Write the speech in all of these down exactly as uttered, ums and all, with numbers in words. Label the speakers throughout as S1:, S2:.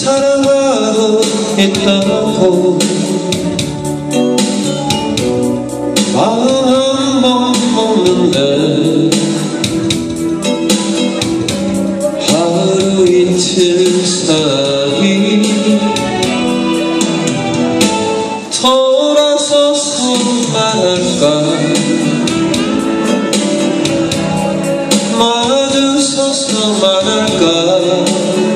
S1: 사랑하고 있다고 마음 먹는데 하루 이틀 사이 돌아서서 말할까 마주서서 말할까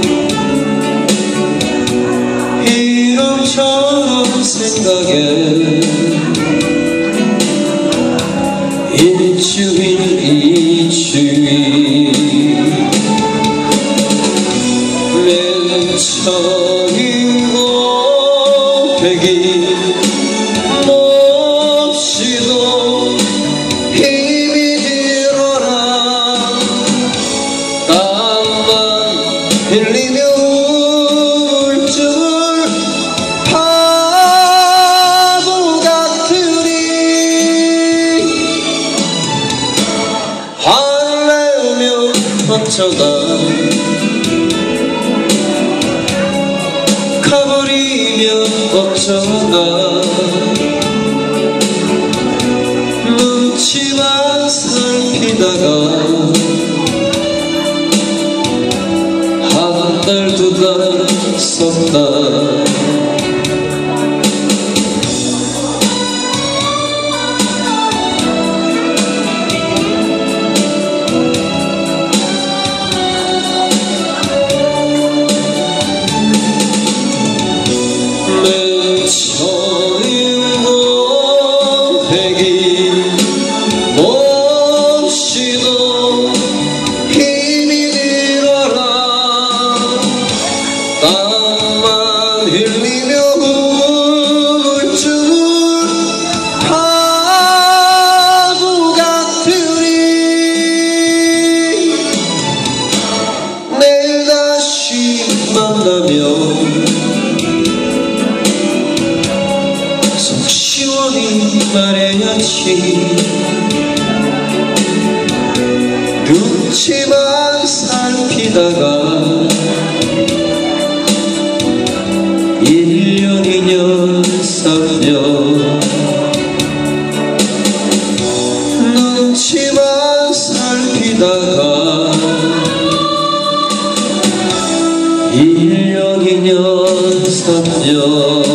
S1: 이런저런 생각에 일주일 이주일 맨 처음이고 백일 몹시도 힘이 들어라 땀만 흘리며 울줄 바보 같으니 화내며 어쩌다 가버리면 어쩌다 눈치만 살피다가 한 달 두 달 석 달 처음이고 백일 몹시도 힘이 들어라 땀만 흘리며 울줄 바보 같으니 내일 다시 만나면 시원히 말해야지 눈치만 살피다가 일 년 이 년 삼 년 눈치만 살피다가 일 년 이 년 삼 년